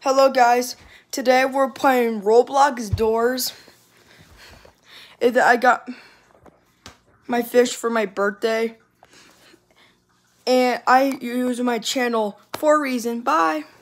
Hello guys, today we're playing Roblox Doors. I got my fish for my birthday, and I use my channel for a reason. Bye.